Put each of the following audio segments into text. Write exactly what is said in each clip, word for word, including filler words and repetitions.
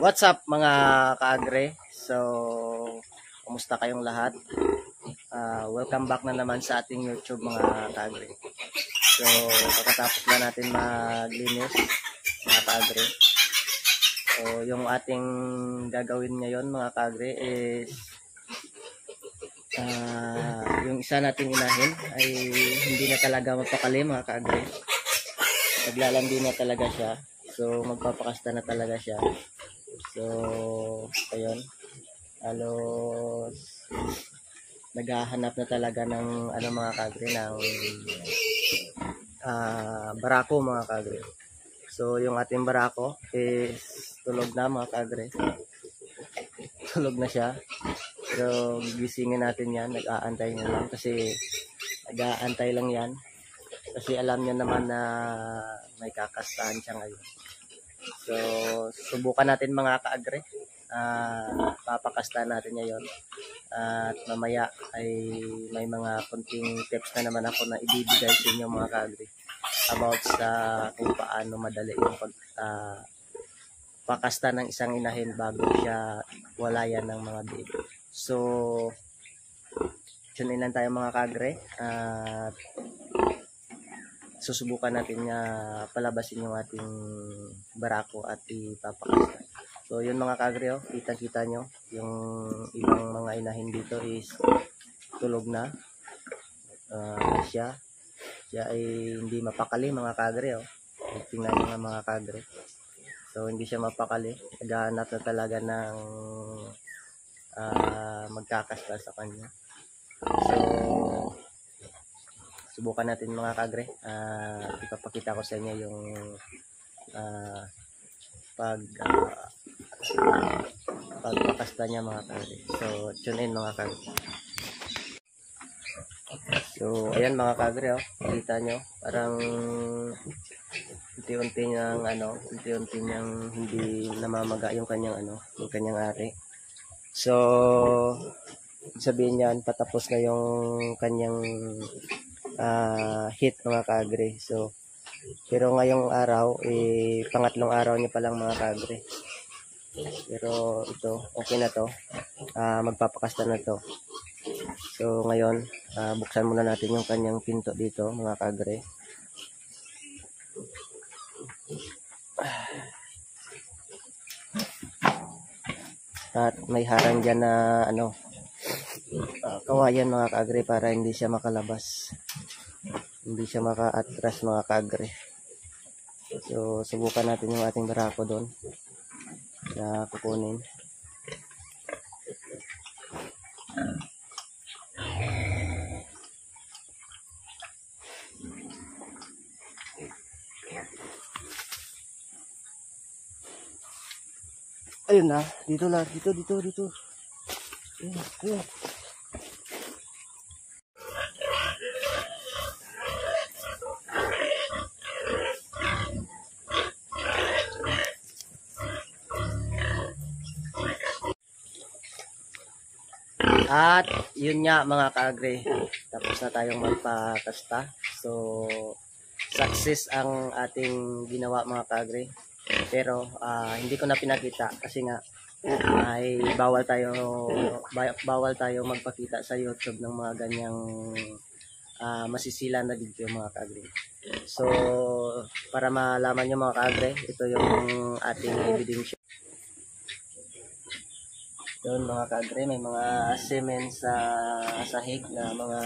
What's up mga kaagre? So, kumusta kayong lahat? Uh, welcome back na naman sa ating YouTube mga kaagre. So, pagkatapos na natin maglinis mga kaagre. So, yung ating gagawin ngayon mga kaagre is uh, yung isa nating inahin ay hindi na talaga mapakali mga kaagre. Naglalandi na talaga siya. So, magpapakasta na talaga siya. So, ayun. Halos naghahanap na talaga ng ano mga kagre ng uh, barako mga kagre. So, yung ating barako is tulog na mga kagre. Tulog na siya. Pero gisingin natin yan. Nag-aantay na lang kasi nag-aantay lang yan. Kasi alam niya naman na may kakastahan siya ngayon. So, subukan natin mga kaagre. Uh, papakasta natin ngayon. Uh, at mamaya ay may mga konting tips na naman ako na ibibigay sa inyo mga kaagre about sa kung paano madali yung pag uh, pakasta ng isang inahin bago siya walayan ng mga baby. So, tunin lang tayo mga kaagre. At uh, susubukan natin nga uh, palabasin yung ating barako at ipapakasta. So yun mga kagre, oh, kita-kita nyo yung ibang mga inahin dito is tulog na. Uh, siya siya ay hindi mapakali mga kagre, oh. Tingnan nyo nga mga kagre. So hindi siya mapakali. Naghahanap na talaga ng uh, magkakasta sa kanya. So subukan natin mga kagre. Uh, ipapakita ko sa inyo yung uh, pag uh, pagpakasta niya mga kagre. So tune in mga kagre. So ayan mga kagre, oh. Kita nyo parang unti-unti niyang ano, unti-unti niyang hindi namamaga yung kanyang ano, yung kanyang ari. So sabihin niyan patapos na yung kanyang Uh, hit mga kagre. So pero ngayong araw eh, pangatlong araw niya pa lang mga kagre. Pero ito okay na to. Uh, magpapakasta na to. So ngayon uh, buksan muna natin yung kanyang pinto dito mga kagre. At may harang dyan na ano uh, kawayan mga kagre para hindi siya makalabas. Hindi siya maka-atras mga kagre. So, subukan natin yung ating barako doon na kukunin. Ayun na, dito lang, dito, dito, dito. Ayun, ayun. At yun nga mga kaagre, tapos na tayong magpakasta. So success ang ating ginawa mga kaagre. Pero uh, hindi ko na pinakita kasi nga ay bawal tayo bawal tayo magpakita sa YouTube ng mga ganyang uh, masisila na video mga kaagre. So para malaman nyo mga kaagre, ito yung ating ebidensya. Doon mga kagre, may mga semen sa sahig na mga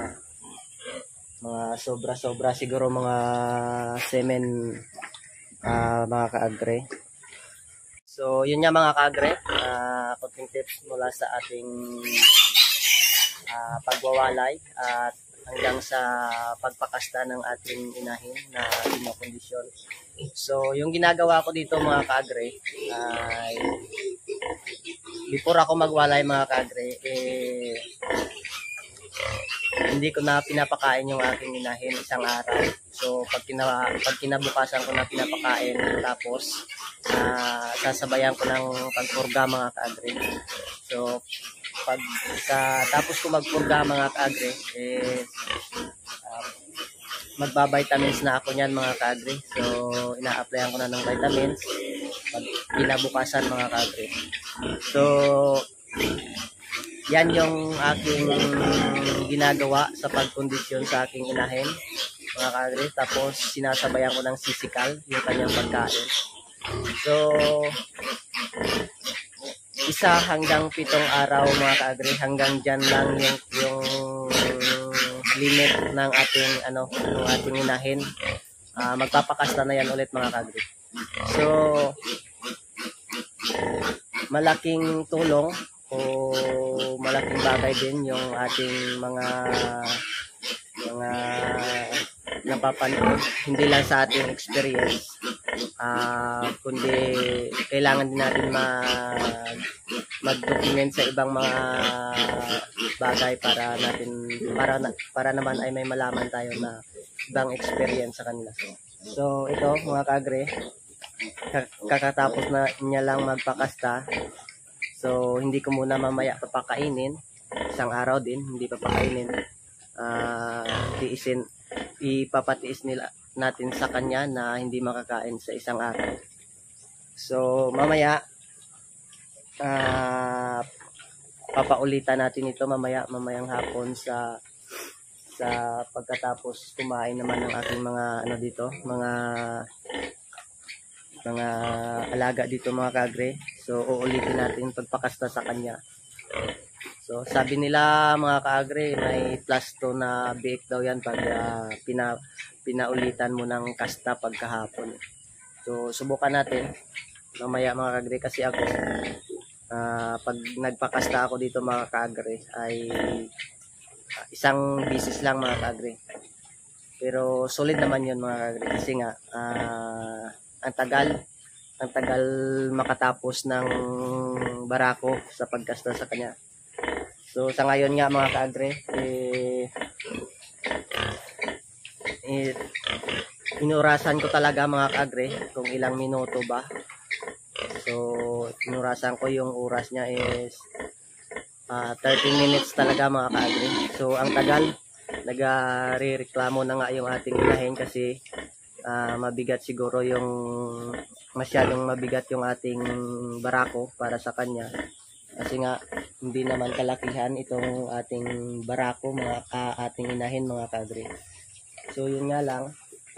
mga sobra-sobra siguro mga semen uh, mga kaagre. So yun nga mga kaagre, uh, konting tips mula sa ating uh, pagwawalay at hanggang sa pagpakasta ng ating inahin na pinakondisyon. So yung ginagawa ko dito mga kaagre ay uh, before ako magwalay mga kagre, eh, hindi ko na pinapakain yung aking inahin isang araw. So pag, kina, pag kinabukasan ko na pinapakain, tapos uh, sasabayan ko ng pagpurga mga kagre. So pag sa, tapos ko magpurga mga kagre, eh, uh, magbabitamins na ako niyan mga kagre. So ina-applyan ko na ng vitamins. Pag kinabukasan mga kaagre. So, yan yung aking ginagawa sa pagkondisyon sa aking inahin mga kaagre. Tapos sinasabayan ko ng sisikal yung kanyang pagkain. So, isa hanggang pitong araw mga kaagre, hanggang dyan lang yung, yung limit ng ating ano, ng ating inahin. Uh, magpapakasta na yan ulit mga kaagre. So, malaking tulong o malaking bagay din yung ating mga mga napapanood, hindi lang sa ating experience, uh, kundi kailangan din natin mag mag-document sa ibang mga bagay para natin para para naman ay may malaman tayo na ibang experience sa kanila. So ito mga kaagre, kakatapos na niya lang magpakasta. So hindi ko muna mamaya papakainin, isang araw din hindi papakainin. Uh, tiisin, ipapatiis nila natin sa kanya na hindi makakain sa isang araw. So mamaya uh, papaulitan natin ito mamaya mamayang hapon sa sa pagkatapos kumain naman ng aking mga ano dito, mga mga alaga dito mga kaagre. So uulitin natin pagpakasta sa kanya. So sabi nila mga kaagre, may plus two na biik daw yan pag uh, pina, pinaulitan mo ng kasta pagkahapon. So subukan natin mamaya mga kaagre, kasi ako uh, pag nagpakasta ako dito mga kaagre ay uh, isang bisis lang mga kaagre. Pero solid naman yun mga kaagre, kasi nga uh, ang tagal ang tagal makatapos ng barako sa pagkasta sa kanya. So sa ngayon nga mga kaagre, eh, eh, inurasan ko talaga mga kaagre kung ilang minuto ba. So inurasan ko, yung oras niya is uh, thirty minutes talaga mga kaagre. So ang tagal, nagre-reklamo na nga yung ating inahin kasi uh, mabigat siguro yung masyadong mabigat yung ating barako para sa kanya. Kasi nga hindi naman kalakihan itong ating barako, mga uh, ating inahin mga kaagre. So yun nga lang.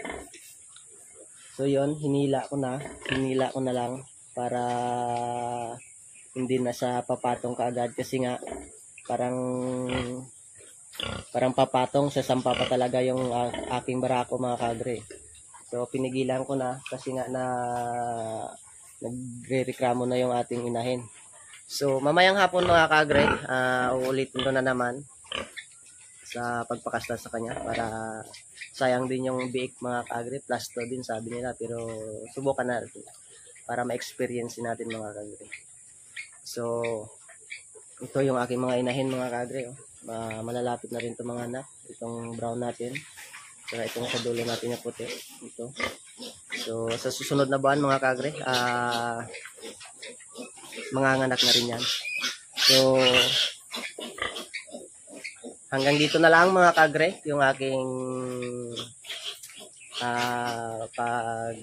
So yun, hinila ko na, hinila ko na lang para hindi na sa papatong kaagad, kasi nga parang parang papatong sa sampa pa talaga yung uh, aking barako mga kaagre. So pinigilan ko na kasi nga na nagre-reklamo na yung ating inahin. So mamayang hapon mga kaagre, uh, uulitin ko na naman sa pagpakasta sa kanya para sayang din yung biik mga kaagre, plus to din sabi nila, pero subukan natin para ma-experience natin mga kaagre. So ito yung aking mga inahin mga kaagre, oh. Uh, malalapit na rin itong mga anak, itong brown natin, saka itong sa dulo natin na puti ito. So sa susunod na buwan mga kaagre, ah uh, manganganak na rin yan. So hanggang dito na lang mga kaagre yung aking uh, pag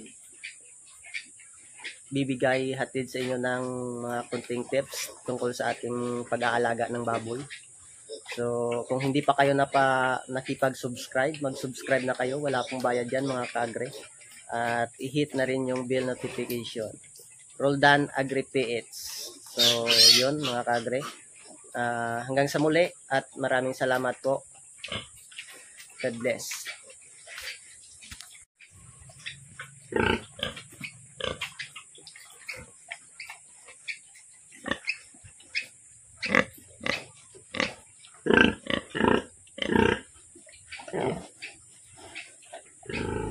bibigay hatid sa inyo ng mga kunting tips tungkol sa ating pag-aalaga ng baboy. So kung hindi pa kayo na pa nakipag-subscribe, mag-subscribe na kayo, wala pong bayad yan mga kaagre, at i-hit na rin yung bell notification. Roldan Agri P H. So yun mga kaagre, uh, hanggang sa muli at maraming salamat po. God bless. Yeah.